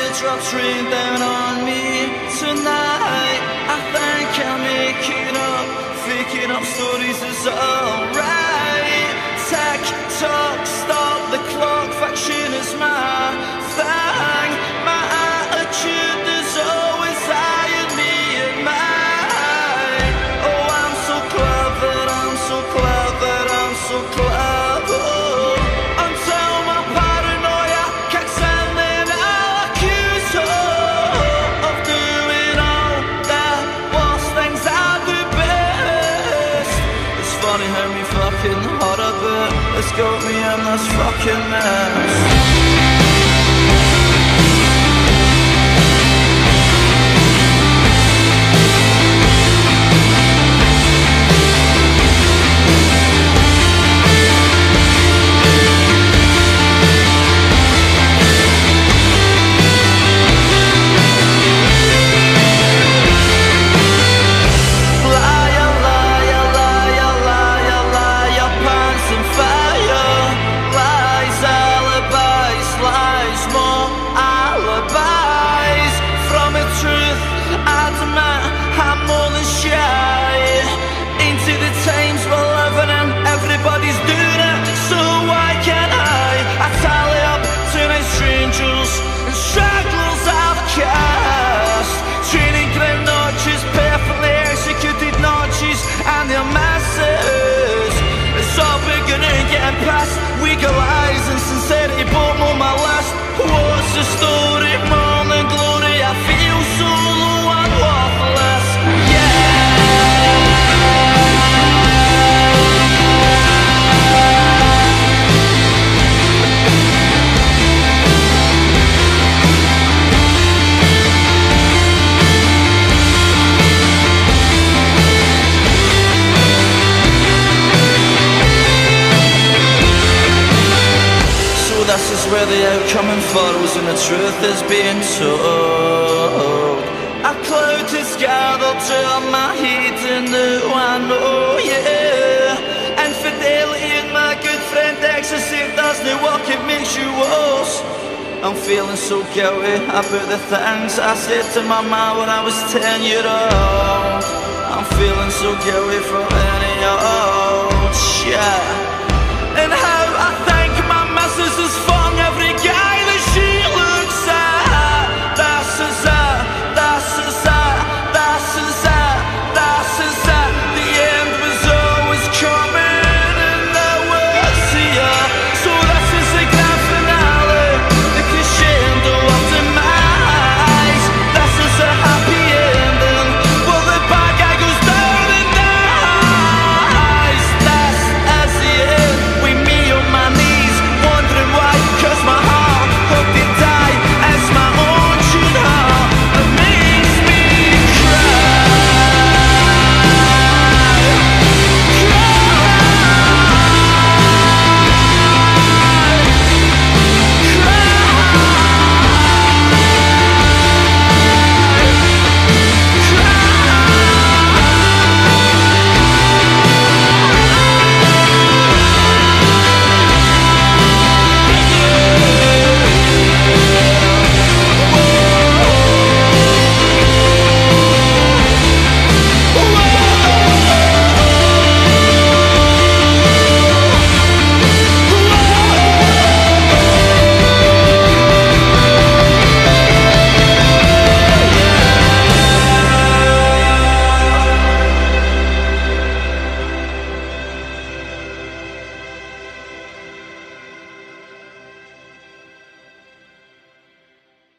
the drops rain down on me tonight. I think I'll make it up. Faking up stories is alright. Tech talk, stop the clock. Faction is my thing. My attitude is always high in me and mine. Oh, I'm so clever, I'm so clever, I'm so clever. Until my paranoia kicks in, then I'll accuse her of doing all the worst things I do best. It's funny how me fucking horrible has got me in this fucking mess. Everybody's doing it, so why can't I tally up tonight's strangers and stragglers I've cast. Training ground notches, perfectly executed notches, and their masses. It's all beginning, getting past weaker lies and sincerity, bottom on my list. What's the story? Morning glory, I feel so low and worthless. This is where the outcome unfurls and the truth is being told. A cloud has gathered to my heat and now I know, yeah. Infidelity and my good friend ecstasy doesn't work, it makes you worse. I'm feeling so guilty about the things I said to my mom when I was 10 years old. I'm feeling so guilty for